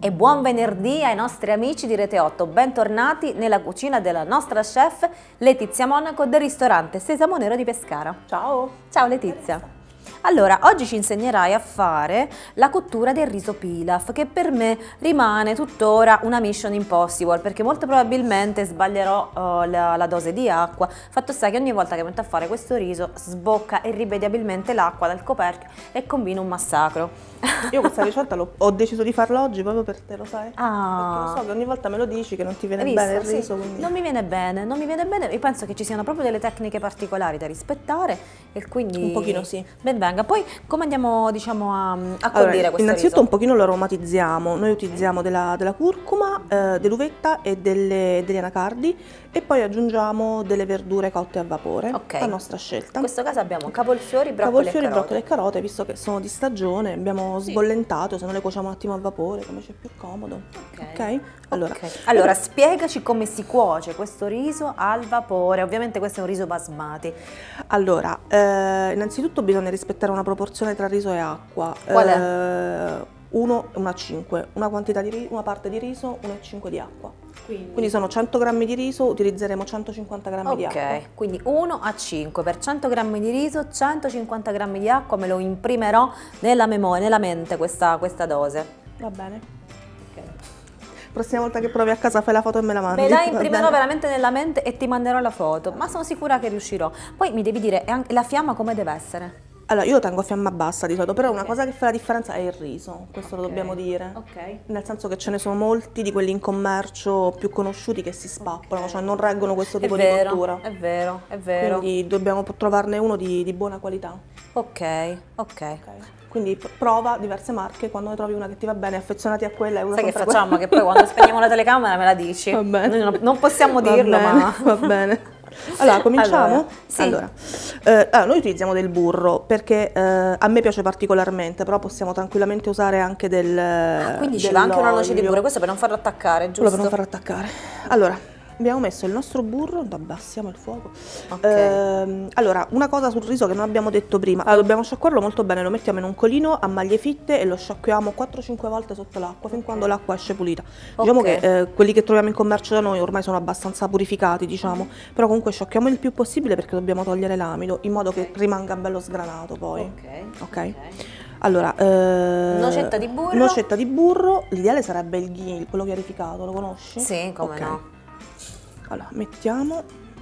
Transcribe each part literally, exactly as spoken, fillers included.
E buon venerdì ai nostri amici di Rete otto, bentornati nella cucina della nostra chef Letizia Monaco del ristorante Sesamo Nero di Pescara. Ciao! Ciao Letizia! Allora, oggi ci insegnerai a fare la cottura del riso pilaf, che per me rimane tuttora una mission impossible, perché molto probabilmente sbaglierò uh, la, la dose di acqua. Fatto sta che ogni volta che metto a fare questo riso sbocca irrimediabilmente l'acqua dal coperchio e combino un massacro. Io questa ricetta ho deciso di farla oggi proprio per te, lo sai? Ah. Perché lo so che ogni volta me lo dici che non ti viene bene il riso. Sì. Quindi... Non mi viene bene, non mi viene bene. Io penso che ci siano proprio delle tecniche particolari da rispettare e quindi... Un pochino sì. Ben venga. Poi come andiamo, diciamo, a, a condire allora, questo innanzitutto riso? un pochino lo aromatizziamo. Noi utilizziamo della, della curcuma, eh, dell'uvetta e delle, degli anacardi e poi aggiungiamo delle verdure cotte a vapore, okay. a nostra scelta. In questo caso abbiamo cavolfiori, broccoli cavolfiori, e carote. broccoli e carote, visto che sono di stagione, abbiamo sì. sbollentato, se no le cuociamo un attimo a vapore, come c'è più comodo. Ok. okay? Allora, okay. allora spiegaci come si cuoce questo riso al vapore. Ovviamente questo è un riso basmati. Allora, eh, innanzitutto bisogna rispettare una proporzione tra riso e acqua. Qual è? Eh, uno e uno a cinque, una quantità di riso, una parte di riso, uno e cinque di acqua. Quindi, quindi sono cento grammi di riso, utilizzeremo centocinquanta grammi okay. di acqua. Ok, quindi uno a cinque per cento grammi di riso, centocinquanta grammi di acqua, me lo imprimerò nella memoria, nella mente questa, questa dose. Va bene. Okay. Prossima volta che provi a casa fai la foto e me la mandi. Me la imprimerò veramente nella mente e ti manderò la foto, ma sono sicura che riuscirò. Poi mi devi dire, anche la fiamma come deve essere? Allora, io lo tengo a fiamma bassa di solito, però okay. una cosa che fa la differenza è il riso, questo okay. lo dobbiamo dire. Ok. Nel senso che ce ne sono molti di quelli in commercio più conosciuti che si spappolano, okay. cioè non reggono questo tipo è vero, di cottura. È vero, è vero. Quindi dobbiamo trovarne uno di, di buona qualità. Ok, ok. okay. Quindi prova diverse marche, quando ne trovi una che ti va bene, affezionati a quella e una Sai che facciamo? quella. Che poi quando spegniamo la telecamera me la dici. Va bene. Noi non possiamo dirlo, va ma... Va bene. Allora, cominciamo? Allora, sì. allora, eh, allora, noi utilizziamo del burro perché eh, a me piace particolarmente, però possiamo tranquillamente usare anche del ah, quindi ci va anche una noce di burro, questo per non farlo attaccare, giusto? Quello per non farlo attaccare. Allora, abbiamo messo il nostro burro, abbassiamo il fuoco. Okay. Eh, allora, una cosa sul riso che non abbiamo detto prima, allora, dobbiamo sciacquarlo molto bene, lo mettiamo in un colino a maglie fitte e lo sciacquiamo quattro cinque volte sotto l'acqua fin quando l'acqua esce pulita. Okay. Diciamo che eh, quelli che troviamo in commercio da noi ormai sono abbastanza purificati, diciamo, però comunque sciacquiamo il più possibile perché dobbiamo togliere l'amido in modo che rimanga bello sgranato poi. Ok. Ok. okay. Allora, eh, nocetta di burro. Nocetta di burro, l'ideale sarebbe il ghee, quello chiarificato, lo conosci? Sì, come okay. no. Allora, mettiamo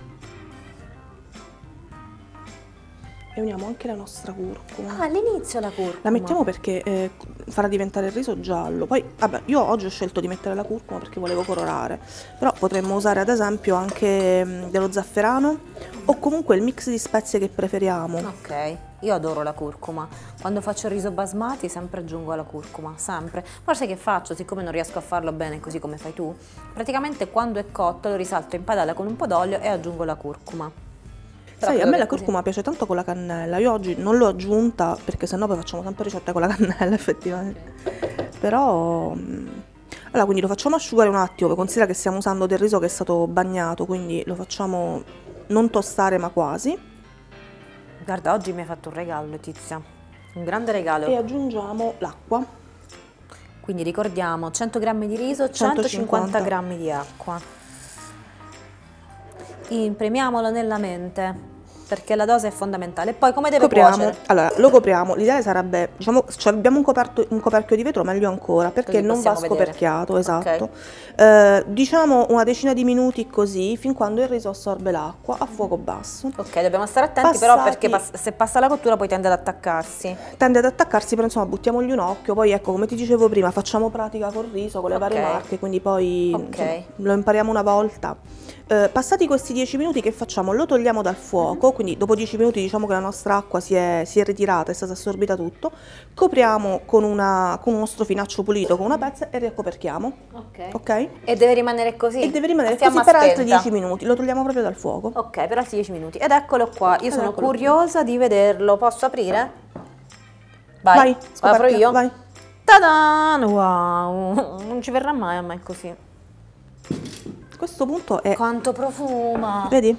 e uniamo anche la nostra curcuma. Ah, all'inizio la curcuma. La mettiamo perché eh, farà diventare il riso giallo. Poi, vabbè, io oggi ho scelto di mettere la curcuma perché volevo colorare, però potremmo usare ad esempio anche mh, dello zafferano o comunque il mix di spezie che preferiamo. Ok, io adoro la curcuma. Quando faccio il riso basmati sempre aggiungo la curcuma, sempre. Ma sai che faccio? Siccome non riesco a farlo bene così come fai tu, praticamente quando è cotto lo risalto in padella con un po' d'olio e aggiungo la curcuma. Sai, a me la curcuma così. piace tanto con la cannella, io oggi non l'ho aggiunta perché sennò poi facciamo sempre ricette con la cannella effettivamente, però... Allora, quindi lo facciamo asciugare un attimo, considera che stiamo usando del riso che è stato bagnato, quindi lo facciamo non tostare ma quasi. Guarda, oggi mi hai fatto un regalo, Letizia, un grande regalo. E aggiungiamo l'acqua. Quindi ricordiamo cento grammi di riso, centocinquanta grammi di acqua. Imprimiamolo nella mente, perché la dose è fondamentale. E poi come deve copriamo, cuocere? Allora, lo copriamo, l'ideale sarebbe, diciamo, cioè abbiamo un, coperto, un coperchio di vetro, meglio ancora, perché così non va scoperchiato, vedere. esatto. Okay. Eh, diciamo una decina di minuti così, fin quando il riso assorbe l'acqua a fuoco basso. Ok, dobbiamo stare attenti Passati, però perché pass se passa la cottura poi tende ad attaccarsi. Tende ad attaccarsi, però insomma buttiamogli un occhio, poi ecco, come ti dicevo prima, facciamo pratica col riso, con le okay. varie marche, quindi poi okay. insomma, lo impariamo una volta. Eh, passati questi dieci minuti che facciamo? Lo togliamo dal fuoco, mm-hmm. quindi dopo dieci minuti diciamo che la nostra acqua si è, si è ritirata, è stata assorbita tutto, copriamo con, una, con uno strofinaccio pulito, con una pezza e ricoperchiamo. Ok. Ok? E deve rimanere così? E deve rimanere così spenta. per altri dieci minuti, lo togliamo proprio dal fuoco. Ok, per altri dieci minuti. Ed eccolo qua, io Ed sono eccolo curiosa qui. di vederlo, posso aprire? Vai, vai apro io? Vai. Ta-da! Wow, non ci verrà mai a me così. Questo punto è... Quanto profuma! Vedi?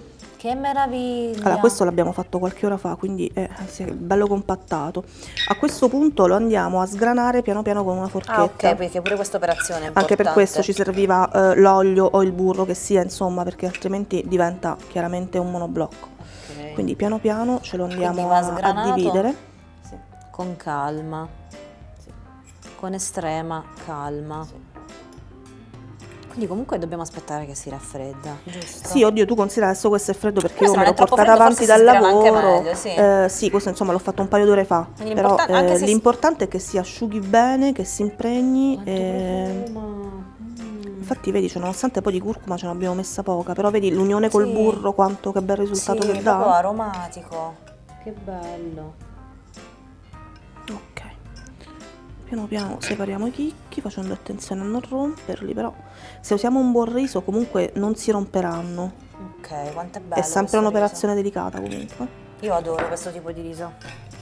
Che meraviglia! Allora, questo l'abbiamo fatto qualche ora fa, quindi è, è bello compattato. A questo punto lo andiamo a sgranare piano piano con una forchetta. Ah, ok, perché pure questa operazione è importante. Anche per questo ci serviva eh, l'olio o il burro che sia, insomma, perché altrimenti diventa chiaramente un monoblocco. Okay. Quindi piano piano ce lo andiamo a, a dividere. Sì. Con calma, sì. Con estrema calma. Sì. Quindi comunque dobbiamo aspettare che si raffredda, giusto? Sì, oddio, tu considera adesso questo è freddo perché questo io me l'ho portata freddo, avanti dal lavoro. Meglio, sì. Eh, sì, questo insomma l'ho fatto un paio d'ore fa. Però eh, l'importante è che si asciughi bene, che si impregni. E... Mm. Infatti vedi, cioè, nonostante poi di curcuma ce n'abbiamo messa poca, però vedi l'unione col sì. burro, quanto che bel risultato sì, che dà. Sì, proprio aromatico. Che bello. Ok. Piano piano separiamo i chicchi facendo attenzione a non romperli, però se usiamo un buon riso comunque non si romperanno. Ok, quanto è bello. È sempre un'operazione delicata comunque. Io adoro questo tipo di riso.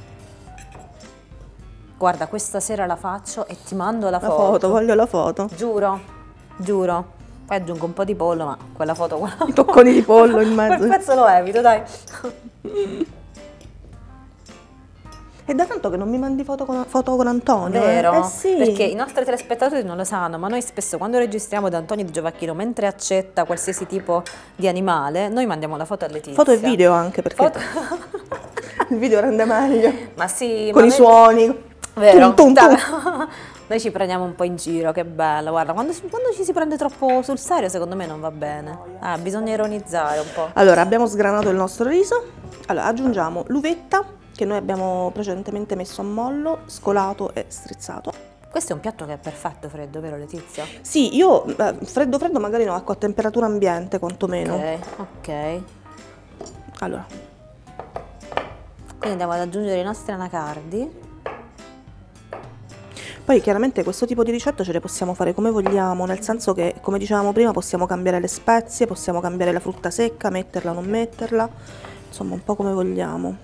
Guarda, questa sera la faccio e ti mando la, la foto. La foto, voglio la foto. Giuro, giuro. Poi aggiungo un po' di pollo, ma quella foto... Quella... I tocconi di pollo in mezzo. Quel pezzo lo evito, dai. È da tanto che non mi mandi foto con, foto con Antonio. Vero? Eh? Eh sì. Perché i nostri telespettatori non lo sanno, ma noi spesso quando registriamo da Antonio Di Giovacchino, mentre accetta qualsiasi tipo di animale, noi mandiamo la foto a Letizia. Foto e video anche, perché foto... il video rende meglio. Ma sì. Con ma i noi... suoni. Vero? Tum, tum, tum. Noi ci prendiamo un po' in giro, che bello. Guarda, quando, quando ci si prende troppo sul serio, secondo me non va bene. Ah, bisogna ironizzare un po'. Allora, abbiamo sgranato il nostro riso. Allora, aggiungiamo l'uvetta, che noi abbiamo precedentemente messo a mollo, scolato e strizzato. Questo è un piatto che è perfetto freddo, vero Letizia? Sì, io eh, freddo freddo magari no, ecco, a temperatura ambiente quantomeno. Ok, ok. Allora. Quindi andiamo ad aggiungere i nostri anacardi. Poi chiaramente questo tipo di ricette ce le possiamo fare come vogliamo, nel senso che, come dicevamo prima, possiamo cambiare le spezie, possiamo cambiare la frutta secca, metterla o non metterla, insomma un po' come vogliamo.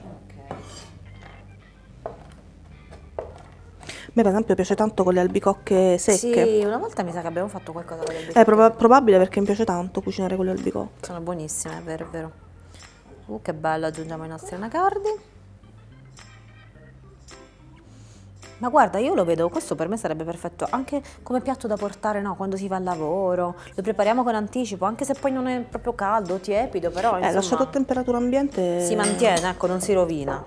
A me per esempio piace tanto con le albicocche secche. Sì, una volta mi sa che abbiamo fatto qualcosa con le albicocche. È prob probabile perché mi piace tanto cucinare con le albicocche. Sono buonissime, è vero, è vero. Uh, che bello, aggiungiamo i nostri anacardi. Ma guarda, io lo vedo, questo per me sarebbe perfetto anche come piatto da portare, no, quando si va al lavoro, lo prepariamo con anticipo, anche se poi non è proprio caldo, tiepido, però insomma... Eh, lasciato a temperatura ambiente... Si mantiene, ecco, non si rovina.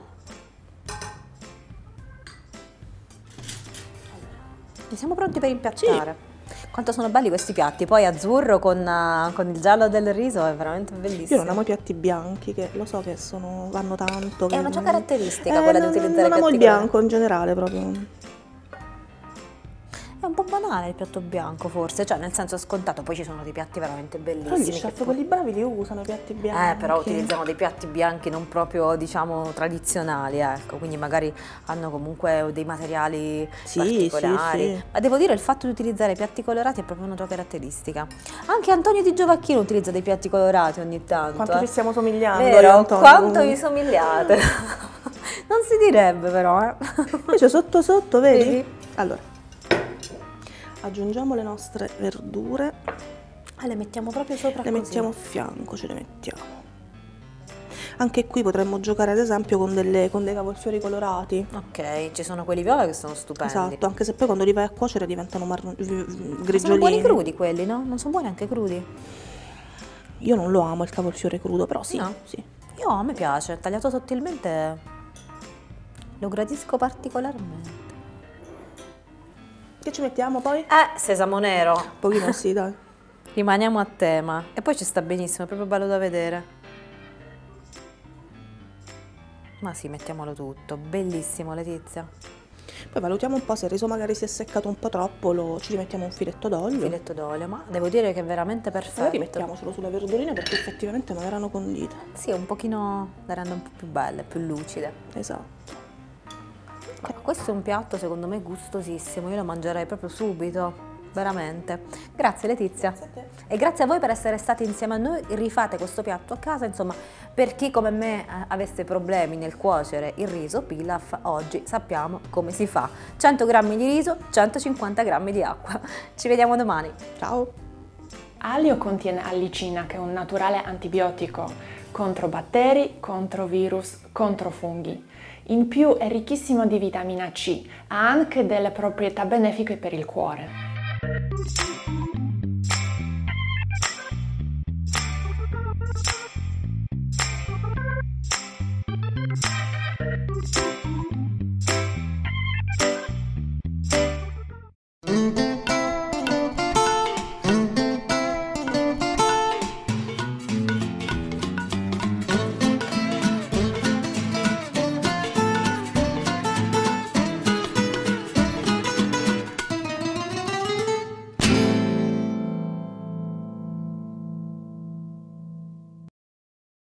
E siamo pronti per impiattare. Sì. Quanto sono belli questi piatti, poi azzurro con, uh, con il giallo del riso è veramente bellissimo. Io non amo i piatti bianchi, che lo so che sono, vanno tanto. È che... una tua caratteristica eh, quella non, di utilizzare non amo piatti il bianco in generale proprio. È un po' banale il piatto bianco forse, cioè nel senso scontato, poi ci sono dei piatti veramente bellissimi. Però gli chef, poi... quelli bravi li usano i piatti bianchi. Eh, però utilizzano dei piatti bianchi non proprio, diciamo, tradizionali, ecco, quindi magari hanno comunque dei materiali sì, particolari. Sì, sì. Ma devo dire, il fatto di utilizzare piatti colorati è proprio una tua caratteristica. Anche Antonio Di Giovacchino utilizza dei piatti colorati ogni tanto. Quanto eh. vi stiamo somigliando, vero? Antonio, Quanto comunque. vi somigliate? Non si direbbe però, eh. Invece sotto sotto, vedi? Vedi? Allora. Aggiungiamo le nostre verdure. Ah, le mettiamo proprio sopra Le così. mettiamo a fianco, ce le mettiamo. Anche qui potremmo giocare ad esempio con, delle, con dei cavolfiori colorati. Ok, ci sono quelli viola che sono stupendi. Esatto, anche se poi quando li vai a cuocere diventano marron- grigiolini. Ma sono buoni crudi quelli, no? Non sono buoni anche crudi? Io non lo amo il cavolfiore crudo, però sì, no. sì. Io a me piace, tagliato sottilmente lo gradisco particolarmente. Che ci mettiamo poi? Eh, sesamo nero. Un pochino sì, dai. Rimaniamo a tema. E poi ci sta benissimo, è proprio bello da vedere. Ma sì, mettiamolo tutto. Bellissimo, Letizia. Poi valutiamo un po' se il riso magari si è seccato un po' troppo, lo, ci rimettiamo un filetto d'olio. Un filetto d'olio, ma devo dire che è veramente perfetto. Magari mettiamocelo sulle verdurine perché effettivamente non erano condite. Sì, un pochino le rende un po' più belle, più lucide. Esatto. Questo è un piatto secondo me gustosissimo, io lo mangerei proprio subito, veramente. Grazie Letizia. Grazie a te. E grazie a voi per essere stati insieme a noi, rifate questo piatto a casa, insomma, per chi come me avesse problemi nel cuocere il riso pilaf, oggi sappiamo come si fa. cento grammi di riso, centocinquanta grammi di acqua. Ci vediamo domani. Ciao. Alio contiene allicina, che è un naturale antibiotico. contro batteri, contro virus, contro funghi. In più è ricchissimo di vitamina C, ha anche delle proprietà benefiche per il cuore.